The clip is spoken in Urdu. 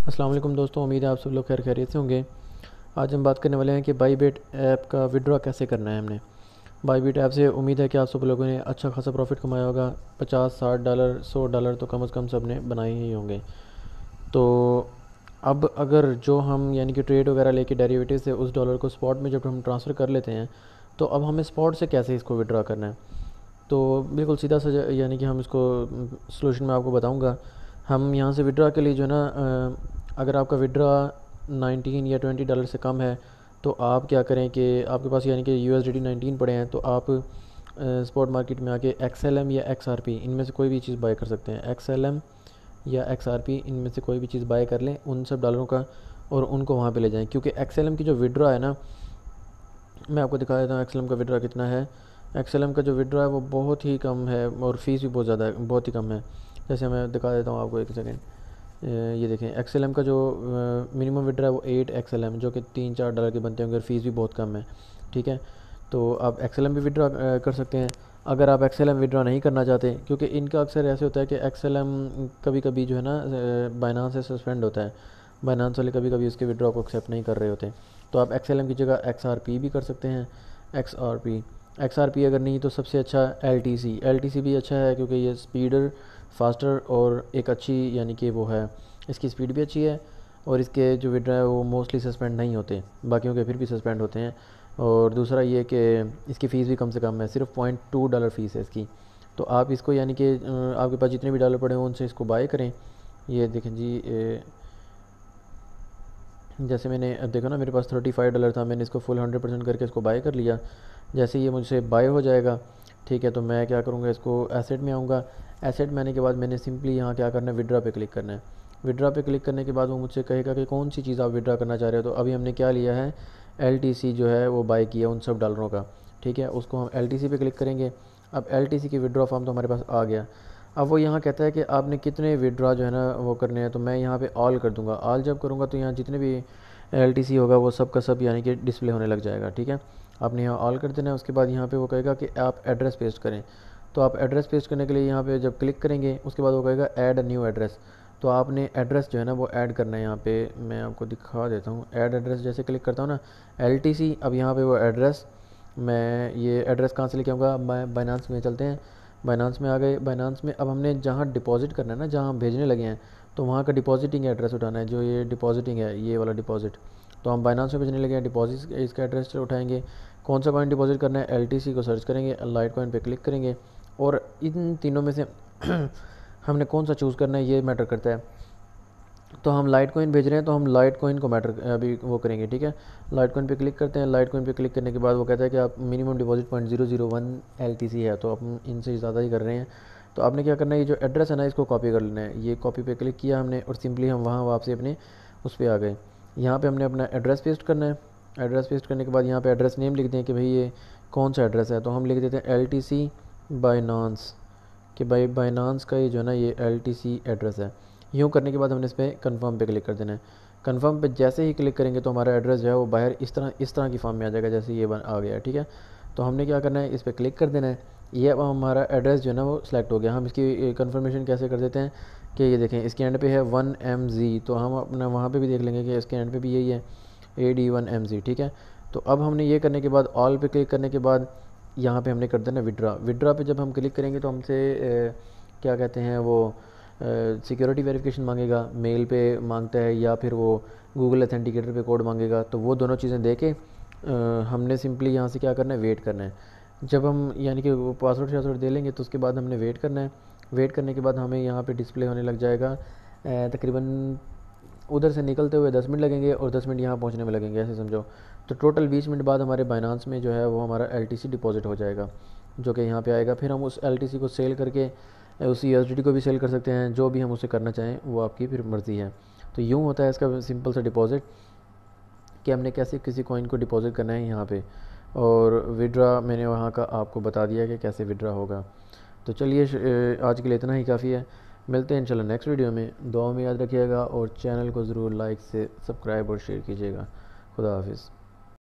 السلام علیکم دوستوں، امید ہے آپ سب لوگ خیر خیریت سے ہوں گے۔ آج ہم بات کرنے والے ہیں کہ بائی بیٹ ایپ کا وڈرا کیسے کرنا ہے ہم نے۔ بائی بیٹ ایپ سے امید ہے کہ آپ سب لوگوں نے اچھا خاصا پروفٹ کمایا ہوگا۔ $50 $60 $100 تو کم از کم سب نے بنائے ہی ہوں گے۔ تو اب اگر جو ہم یعنی کہ ٹریڈ وغیرہ لے کے ڈیریویٹو سے اس ڈالر کو اسپاٹ میں جب ہم ٹرانسفر کر لیتے ہیں تو اب ہمیں اسپاٹ سے کیسے اس کو وڈرا کرنا ہے، تو بالکل سیدھا سا یعنی کہ ہم اس کو سلوشن میں آپ کو بتاؤں گا۔ ہم یہاں سے وڈرا کے لیے جو ہے نا، اگر آپ کا وڈرا 19 یا $20 سے کم ہے تو آپ کیا کریں کہ آپ کے پاس یعنی کہ USDT 19 پڑے ہیں تو آپ اسپاٹ مارکیٹ میں آ کے XLM یا XRP ان میں سے کوئی بھی چیز بائی کر سکتے ہیں۔ XLM یا XRP ان میں سے کوئی بھی چیز بائی کر لیں ان سب ڈالروں کا، اور ان کو وہاں پہ لے جائیں، کیونکہ XLM کی جو وڈرا ہے نا، میں آپ کو دکھا دیتا ہوں XLM کا وڈرا کتنا ہے۔ XLM کا جو وڈرا ہے وہ بہت ہی کم ہے اور فیس بھی بہت زیادہ ہے، بہت ہی کم ہے۔ جیسے میں دکھا دیتا ہوں آپ کو، ایک سیکنڈ۔ یہ دیکھیں XLM کا جو منیمم وڈرا ہے وہ 8 XLM، جو کہ $3 4 کے بنتے ہوں گے، اور فیس بھی بہت کم ہے، ٹھیک ہے۔ تو آپ XLM بھی وڈرا کر سکتے ہیں۔ اگر آپ XLM وڈرا نہیں کرنا چاہتے، کیونکہ ان کا اکثر ایسے ہوتا ہے کہ XLM کبھی کبھی جو ہے نا بائنانس سے سسپینڈ ہوتا ہے، بائنانس والے کبھی کبھی اس کے وڈرا کو ایکسیپٹ نہیں کر رہے ہوتے، تو آپ XLM کی جگہ XRP بھی کر سکتے ہیں۔ XRP اگر نہیں تو سب سے اچھا LTC بھی اچھا ہے، کیونکہ یہ سپیڈر، فاسٹر اور ایک اچھی یعنی کہ وہ ہے، اس کی سپیڈ بھی اچھی ہے، اور اس کے جو وڈرا ہے وہ موسٹلی سسپینڈ نہیں ہوتے، باقیوں کے پھر بھی سسپینڈ ہوتے ہیں۔ اور دوسرا یہ کہ اس کی فیس بھی کم سے کم ہے، صرف $0.2 فیس ہے اس کی۔ تو آپ اس کو یعنی کہ آپ کے پاس جتنے بھی ڈالر پڑے ہوں ان سے اس کو بائی کریں۔ یہ دیکھیں جی، جیسے میں نے اب دیکھو نا، میرے پاس $35 تھا، میں نے اس کو فل 100% کر کے اس کو بائی کر لیا۔ جیسے یہ مجھ سے بائی ہو جائے گا، ٹھیک ہے، تو میں کیا کروں گا، اس کو ایسیٹ میں آؤں گا۔ ایسیٹ میں آنے کے بعد میں نے سمپلی یہاں کیا کرنا ہے، وڈرا پہ کلک کرنا ہے۔ وڈرا پہ کلک کرنے کے بعد وہ مجھ سے کہے گا کہ کون سی چیز آپ وڈرا کرنا چاہ رہے ہو، تو ابھی ہم نے کیا لیا ہے، LTC جو ہے وہ بائی کیا ان سب ڈالروں کا، ٹھیک ہے۔ اس کو ہم LTC پہ کلک کریں گے۔ اب LTC کی وڈرا فارم تو ہمارے پاس آ گیا۔ اب وہ یہاں کہتا ہے کہ آپ نے کتنے وڈرا جو ہے نا وہ کرنے ہیں، تو میں یہاں پہ آل کر دوں گا۔ آل جب کروں گا تو یہاں جتنے بھی LTC ہوگا وہ سب کا سب یعنی کہ ڈسپلے ہونے لگ جائے گا، ٹھیک ہے۔ آپ نے یہاں آل کر دینا ہے۔ اس کے بعد یہاں پہ وہ کہے گا کہ آپ ایڈریس پیسٹ کریں، تو آپ ایڈریس پیسٹ کرنے کے لیے یہاں پہ جب کلک کریں گے اس کے بعد وہ کہے گا ایڈ اے نیو ایڈریس، تو آپ نے ایڈریس جو ہے نا وہ ایڈ کرنا ہے۔ یہاں پہ میں آپ کو دکھا دیتا ہوں، ایڈ ایڈریس جیسے کلک کرتا ہوں نا، LTC، اب یہاں پہ وہ ایڈریس، میں یہ ایڈریس کہاں سے لے کے آؤں گا، بائنانس میں چلتے ہیں۔ بائنانس میں آ گئے۔ بائنانس میں اب ہم نے جہاں ڈپازٹ کرنا ہے نا، جہاں ہم بھیجنے لگے ہیں، تو وہاں کا ڈپازٹنگ ایڈریس اٹھانا ہے، جو یہ ڈپازٹنگ ہے، یہ والا ڈپازٹ، تو ہم بائنانس میں بھیجنے لگے ہیں، ڈپازٹ اس کا ایڈریس اٹھائیں گے۔ کون سا کوائن ڈپازٹ کرنا ہے، LTC کو سرچ کریں گے، لائٹ کوائن پہ کلک کریں گے، اور ان تینوں میں سے ہم نے کون سا چوز کرنا ہے یہ میٹر کرتا ہے۔ تو ہم لائٹ کوائن بھیج رہے ہیں تو ہم لائٹ کوائن کو میٹر ابھی وہ کریں گے، ٹھیک ہے۔ لائٹ کوائن پہ کلک کرتے ہیں۔ لائٹ کوائن پہ کلک کرنے کے بعد وہ کہتا ہے کہ آپ منیمم ڈپازٹ $0.001 LTC ہے، تو ہم ان سے زیادہ ہی کر رہے ہیں۔ تو آپ نے کیا کرنا ہے، یہ جو ایڈریس ہے نا اس کو کاپی کر لینا ہے۔ یہ کاپی پہ کلک کیا ہم نے، اور سمپلی ہم وہاں واپسی اپنے اس پہ آ گئے۔ یہاں پہ ہم نے اپنا ایڈریس پیسٹ کرنا ہے۔ ایڈریس پیسٹ کرنے کے بعد یہاں پہ ایڈریس نیم لکھ دیں کہ بھئی یہ کون سا ایڈریس ہے، تو ہم لکھ دیتے ہیں LTC بائنانس، کہ بھائی بائنانس کا یہ جو ہے نا یہ LTC ایڈریس ہے۔ یوں کرنے کے بعد ہم نے اس پہ کنفرم پہ کلک کر دینا ہے۔ کنفرم پہ جیسے ہی کلک کریں گے تو ہمارا ایڈریس جو ہے وہ باہر اس طرح کی فارم میں آ جائے گا، جیسے یہ آ گیا، ٹھیک ہے۔ تو ہم نے کیا کرنا ہے، اس پہ کلک کر دینا ہے۔ یہ اب ہمارا ایڈریس جو ہے نا وہ سلیکٹ ہو گیا۔ ہم اس کی کنفرمیشن کیسے کر دیتے ہیں کہ یہ دیکھیں اس کے اینڈ پہ ہے 1MZ، تو ہم اپنا وہاں پہ بھی دیکھ لیں گے کہ اس کے اینڈ پہ بھی یہی ہے AD1MZ، ٹھیک ہے۔ تو اب ہم نے یہ کرنے کے بعد آل پہ کلک کرنے کے بعد یہاں پہ ہم نے کر دینا وڈرا۔ وڈرا پہ جب ہم کلک کریں گے تو ہم سے کیا کہتے ہیں وہ سیکیورٹی ویریفیکیشن مانگے گا، میل پہ مانگتا ہے یا پھر وہ گوگل اتھینٹیکیٹر پہ کوڈ مانگے گا، تو وہ دونوں چیزیں دے کے ہم نے سمپلی یہاں سے کیا کرنا ہے، ویٹ کرنا ہے۔ جب ہم یعنی کہ وہ پاسورڈ دے لیں گے تو اس کے بعد ہم نے ویٹ کرنا ہے۔ ویٹ کرنے کے بعد ہمیں یہاں پہ ڈسپلے ہونے لگ جائے گا، تقریباً ادھر سے نکلتے ہوئے 10 منٹ لگیں گے اور 10 منٹ یہاں پہنچنے میں لگیں گے، ایسے سمجھو۔ تو ٹوٹل 20 منٹ بعد ہمارے بائنانس میں جو ہے وہ ہمارا LTC ڈپازٹ ہو جائے گا، جو کہ یہاں پہ آئے گا۔ پھر ہم اس LTC کو سیل کر کے اس USDT کو بھی سیل کر سکتے ہیں، جو بھی ہم اسے کرنا چاہیں وہ آپ کی پھر مرضی ہے۔ تو یوں ہوتا ہے اس کا سمپل سا ڈپازٹ، کہ ہم نے کیسے کسی کوائن کو ڈپازٹ کرنا ہے یہاں پہ، اور وڈرا میں نے وہاں کا آپ کو بتا دیا کہ کیسے وڈرا ہوگا۔ تو چلیے آج کے لیے اتنا ہی کافی ہے، ملتے ہیں انشاءاللہ نیکسٹ ویڈیو میں۔ دعاؤں میں یاد رکھیے گا اور چینل کو ضرور لائک سے سبسکرائب اور شیئر کیجیے گا۔ خدا حافظ۔